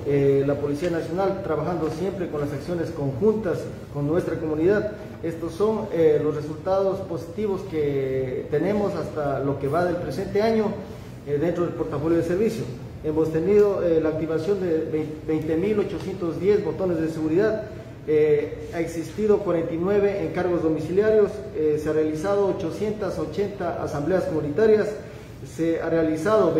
la Policía Nacional trabajando siempre con las acciones conjuntas con nuestra comunidad. Estos son los resultados positivos que tenemos hasta lo que va del presente año dentro del portafolio de servicio. Hemos tenido la activación de 20.810 botones de seguridad, ha existido 49 encargos domiciliarios, se ha realizado 880 asambleas comunitarias, se ha realizado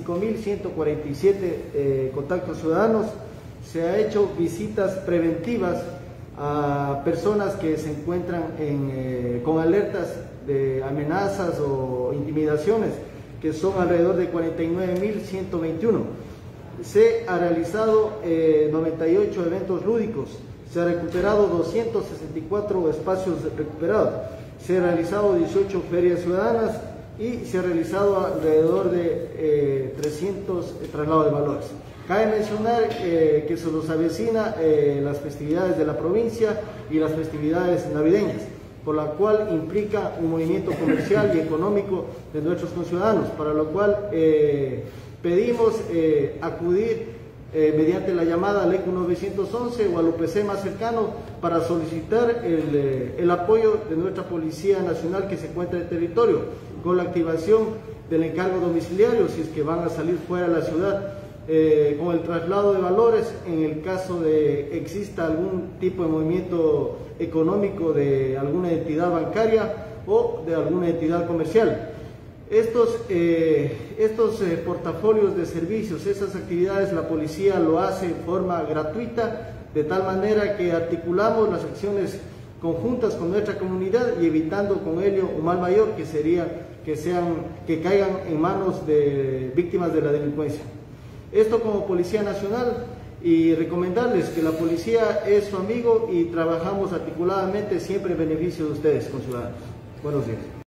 25.147 contactos ciudadanos, se ha hecho visitas preventivas a personas que se encuentran con alertas de amenazas o intimidaciones, que son alrededor de 49.121. Se ha realizado 98 eventos lúdicos, se ha recuperado 264 espacios recuperados, se ha realizado 18 ferias ciudadanas y se ha realizado alrededor de 300 traslados de valores. Cabe mencionar que se nos avecina las festividades de la provincia y las festividades navideñas, por la cual implica un movimiento comercial y económico de nuestros conciudadanos, para lo cual pedimos acudir mediante la llamada al ECU 911 o al UPC más cercano para solicitar el apoyo de nuestra Policía Nacional que se encuentra en el territorio, con la activación del encargo domiciliario si es que van a salir fuera de la ciudad, con el traslado de valores en el caso de exista algún tipo de movimiento económico de alguna entidad bancaria o de alguna entidad comercial. Estos portafolios de servicios, esas actividades, la policía lo hace en forma gratuita, de tal manera que articulamos las acciones conjuntas con nuestra comunidad y evitando con ello un mal mayor que sería que caigan en manos de víctimas de la delincuencia. Esto como Policía Nacional, y recomendarles que la policía es su amigo y trabajamos articuladamente siempre en beneficio de ustedes, conciudadanos. Buenos días.